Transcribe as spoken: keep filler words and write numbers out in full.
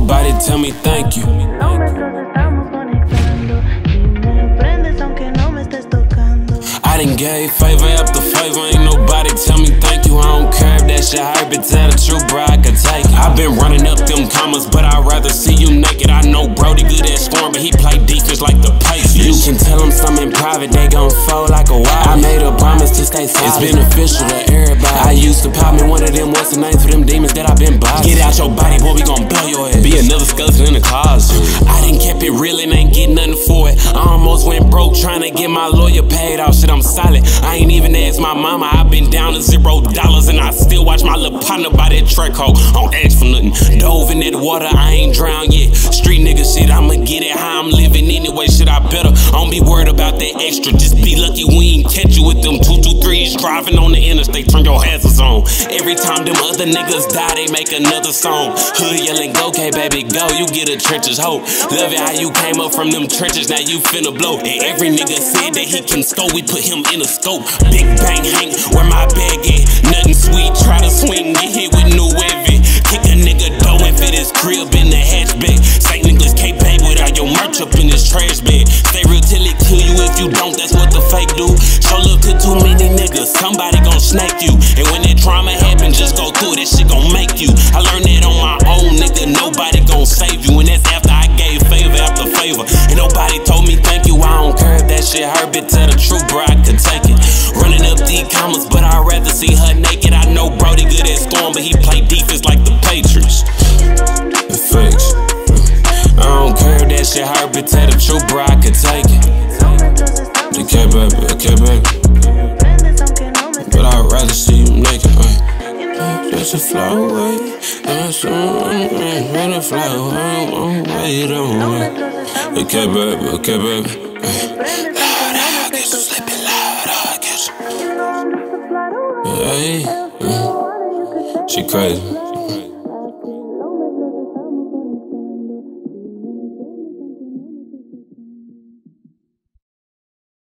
nobody tell me thank you. I done gave favor after favor, ain't nobody tell me thank you. I don't care if that shit hurt, but tell the truth, bro, I can take it. I been running up them commas, but I'd rather see you naked. I know Brody good at scoring, but he play defense like the Patriots. You can tell them something private, they gon' fold like a wire. I made a promise to stay solid. It's beneficial to everybody. I used to pop me one of them, what's the name for them demons that I been bothering. Get out your body, boy, we gon' blow your ass. Be another skeleton in the closet. I done kept it real and ain't get nothing for it. I almost went broke trying to get my lawyer paid off. Shit, I'm solid. I ain't even asked my mama. I been down to zero dollars and I still watch my little partner by that track hole. I don't ask for nothing. Dove in that water, I ain't drowned yet. Street nigga shit, I'ma get it how I'm living anyway. Shit, I better. I don't be worried about that extra. Just be lucky we ain't catch you with them two two threes driving on the interstate. Turn your hazards on. Every time them other niggas die, they make another song. Hood yelling, go, K baby, go. You get a trenches hope. Love it how you came up from them trenches. Now you finna blow. And every nigga said that he can score. We put him in a scope. Big bang Hank, where my bag at? Nothing sweet. Try to swing, get hit with new wavy. Kick a nigga dough and fit his crib in the hatchback. Saint Nicholas K babe without your merch up in his trash bag. Stay real till it kill you. If you don't, that's what the fake do. Show love to too many niggas, somebody gon' snake you. And when that trauma happen, just go through it. That shit gon' make you. I learned that on my own, nigga. Nobody gon' save you. And that's after I gave favor after favor. And nobody told me thank you. I don't care if that shit hurt, but tell the truth, bro, I can take it. Running up these commas, but I'd rather see her naked. I know Brody good at scoring, but he play defense like the Patriots. The fakes. I don't care if that shit hurt, but tell the truth, bro, I can take it. Okay, baby, okay, baby. But I'd rather see you naked. Just to fly away. That's to fly away. Don't wait. Okay, baby, okay, baby. Loud, I get you sleeping loud, I get you. Hey, she crazy.